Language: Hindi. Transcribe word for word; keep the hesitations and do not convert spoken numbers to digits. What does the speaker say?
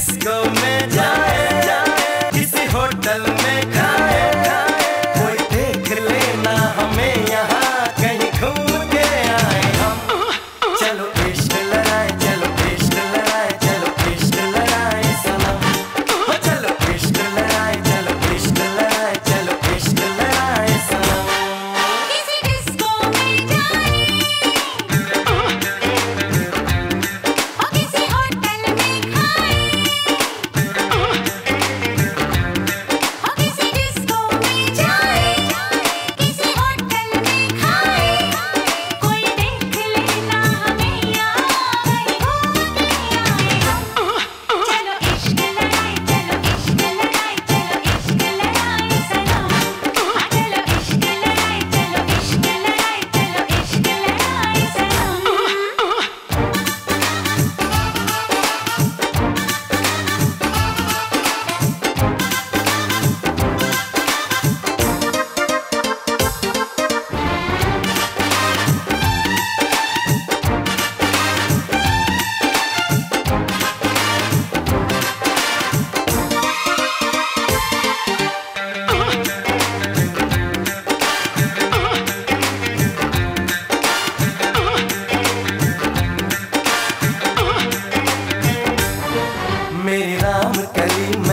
डिस्को में जाए, किसी होटल में खाए, कोई देख लेना हमें यहाँ कहीं घूम के आए हम। चलो इश्क लड़ाए, चलो इश्क लड़ाए, चलो इश्क लड़ाए सनम। हो चलो इश्क लड़ाए, चलो इश्क लड़ाए, चलो इश्क लड़ाए सनम। किसी डिस्को में जाए, और किसी होटल में खाए, और किसी डिस्को में जाए, किसी होटल में खाए, कोई देख लेना हमें यहाँ कहीं घूम के आए हम। चलो इश्क लड़ाए, चलो इश्क लड़ाए, चलो इश्क लड़ाए सनम। हाँ चलो इश्क लड़ाए, चलो इश्क लड़ाए, चलो इश्क लड़ाए सनम। मेरी राम कली